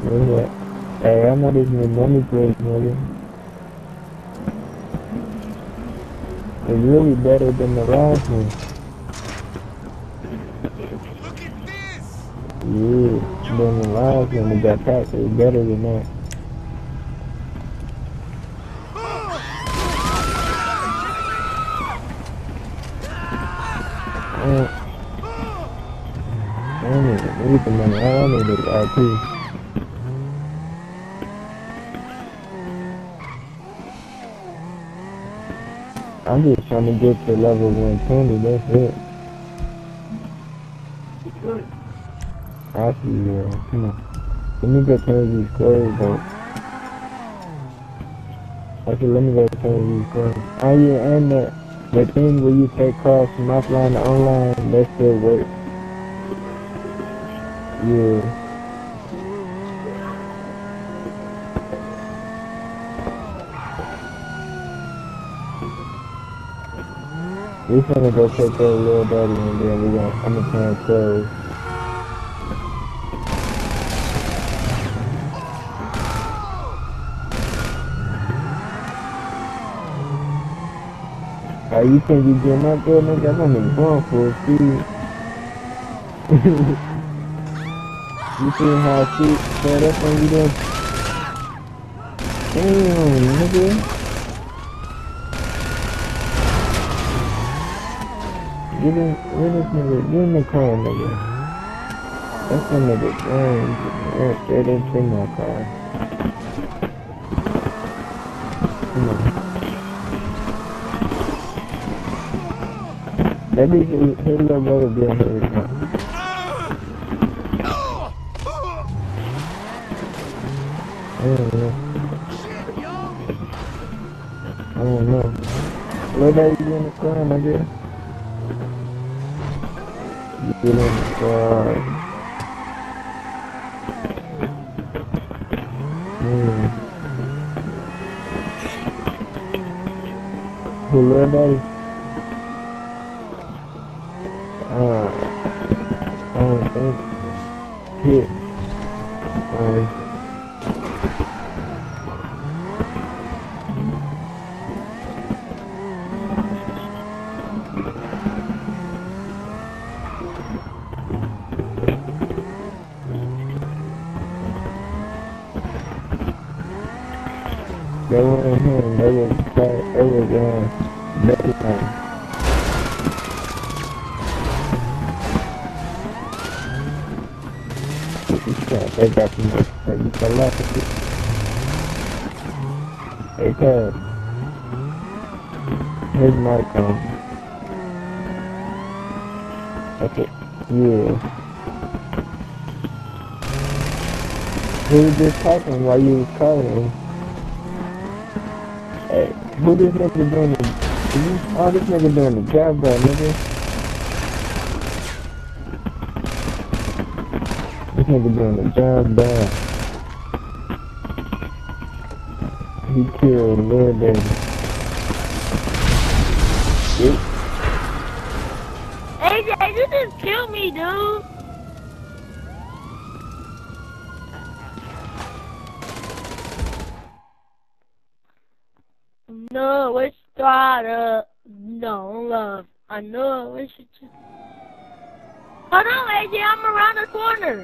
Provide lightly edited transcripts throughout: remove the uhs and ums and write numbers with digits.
Yeah. Hey, I know this new money place, nigga. It's really better than the last one. Look at this! Yeah, than the last one. It got packed. It's better than that. I don't even need the money. I need it RP. I'm just trying to get to level 120. That's it. I see you. Come on. Let me go change these clothes though. Okay, let me go change these clothes. Oh yeah, and the thing where you take calls from offline to online, that still works. Yeah. We finna go take care of little daddy and then I'ma change clothes. You think you getting up there, nigga? I'm only going full speed. You see how she set up on you there? Damn, nigga. Get in, where this nigga? Get in the car, nigga. That's that nigga James. Ran straight into my car. Come on. That bitch, his little brother been here now. I don't know. Look how you in the car, nigga. You get in the car. Who little daddy? I don't think. Hit. They weren't him. They was Betty. They got some you can laugh at it. Hey, Ted. His mic on. Okay. Yeah. Who was just talking while you was calling? Hey, who this nigga doing the... Oh, this nigga doing the job, bro, nigga. This nigga doing the job, bro. He killed Lil Daddy. AJ, you just killed me, dude. No, it's started. No love. I know it's just... Hold on, AJ, I'm around the corner.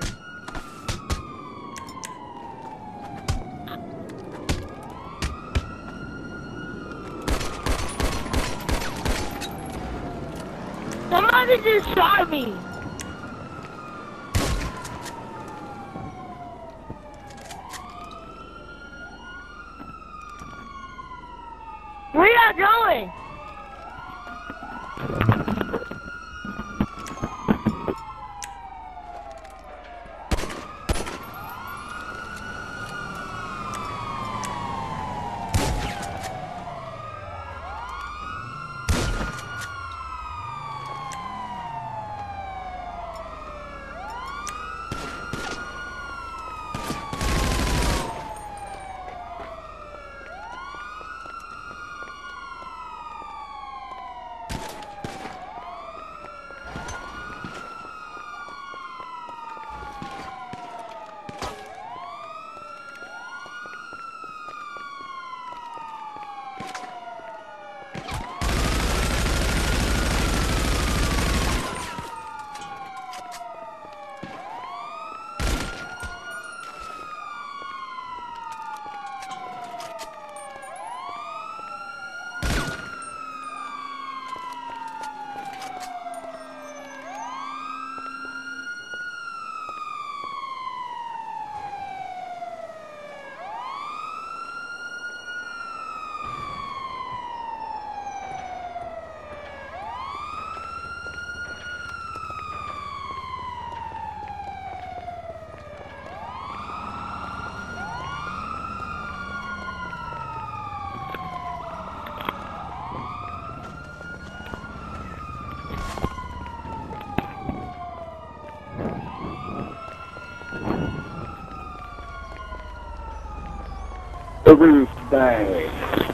Somebody just shot me. Where y'all going? the roof thing.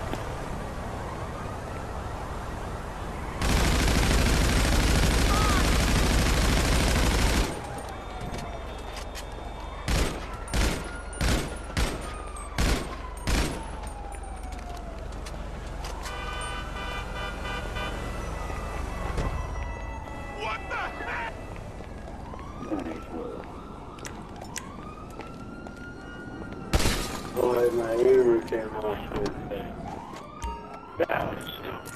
What the heck? Nice work. Boy, my ear came off this thing. That was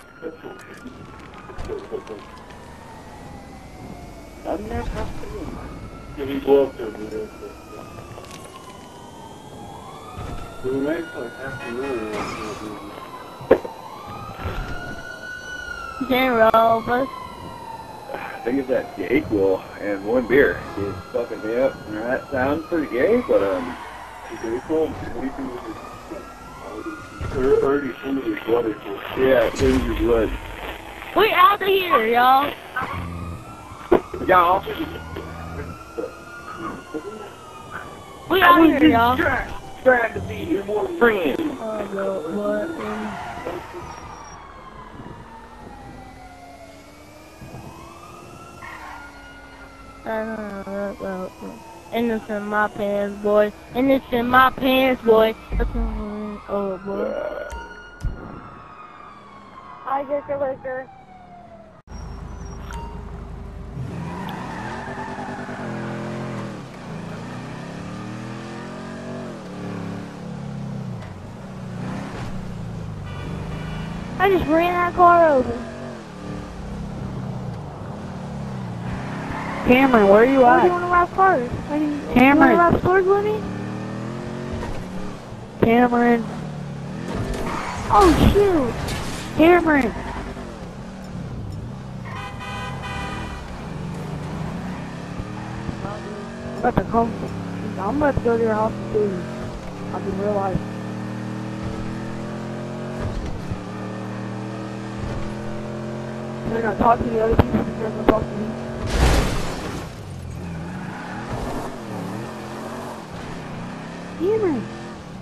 I'm not comfortable. Can we go up there real quick? We make like half an hour. Zero, but I think it's that gay cool and one beer. It's fucking me up. And that sounds pretty gay, but gay cool. Already full of your blood. Yeah, it's in your blood. we out of here, y'all. Y'all. We out of here, y'all. Trying to be your more friend. Oh, no, what? And it's in my pants, boy. And it's in my pants, boy. Oh, boy. I get your liquor. I just ran that car over. Cameron, where are you Why do at? you want to rob cars? Cameron. You want to rob stores with me? Cameron. Oh, shoot. Cameron. I'm about to come. I'm about to go to your house and see you. I'll be real life. They're gonna talk to the other people, and they're gonna talk to me. Cameron.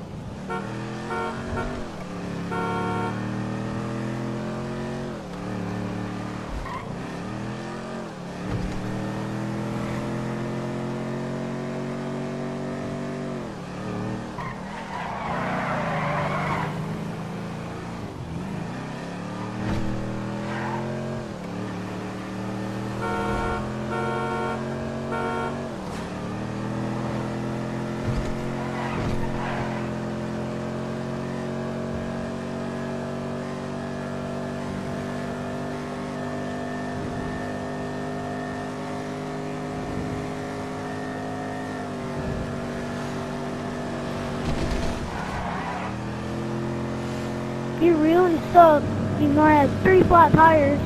You really suck. You know I have 3 flat tires.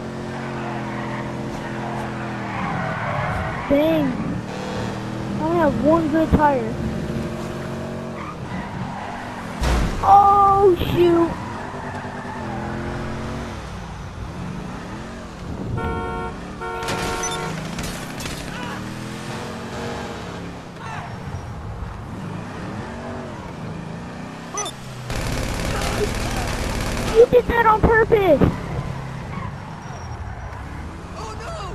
Dang. I only have 1 good tire. Oh, shoot. You did that on purpose. Oh no!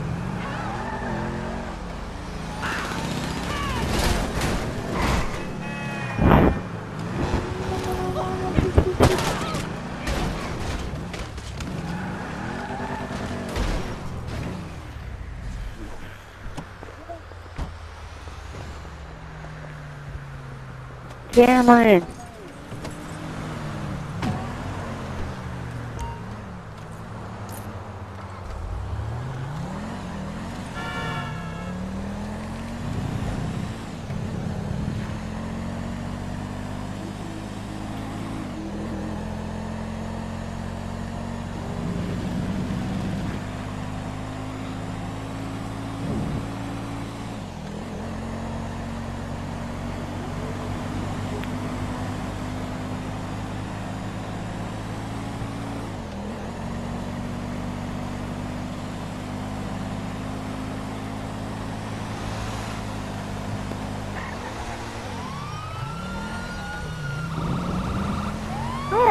Cameron.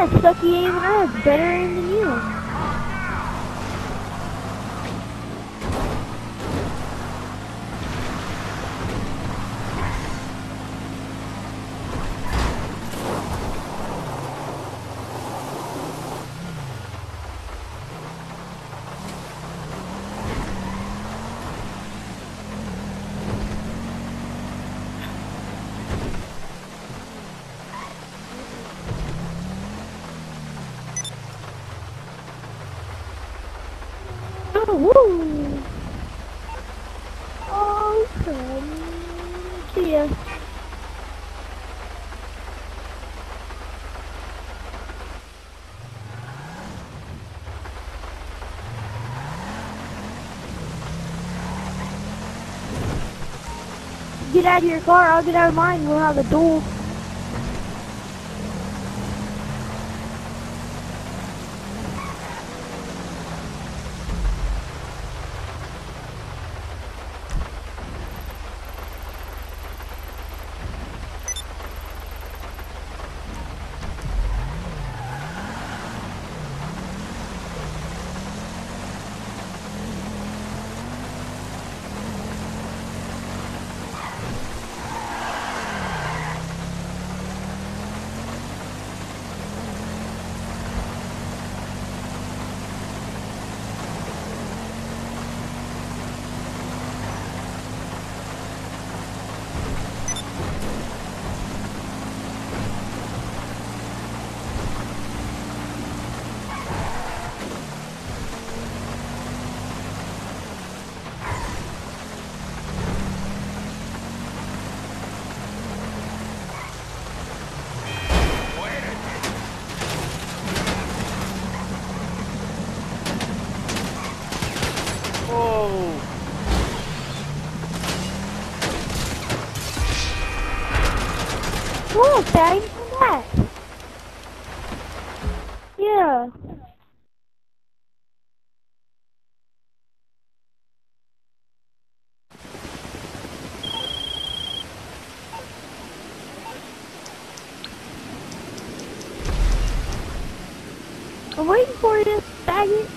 got sucky aim and I have better aim than you. Oh, woo! Oh, see ya. Get out of your car, I'll get out of mine, we'll have a duel. Whoa, Dad, come back. Yeah. I'm waiting for you, faggot.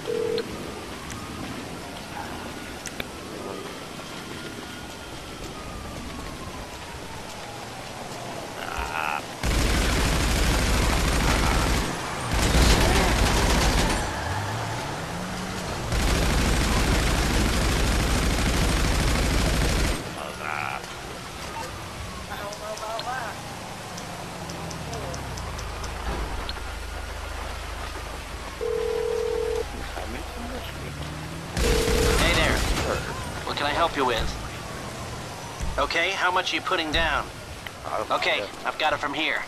Hey there. What can I help you with? Okay, how much are you putting down? Okay, I've got it from here.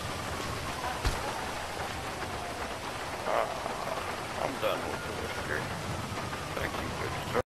I'm done with this here.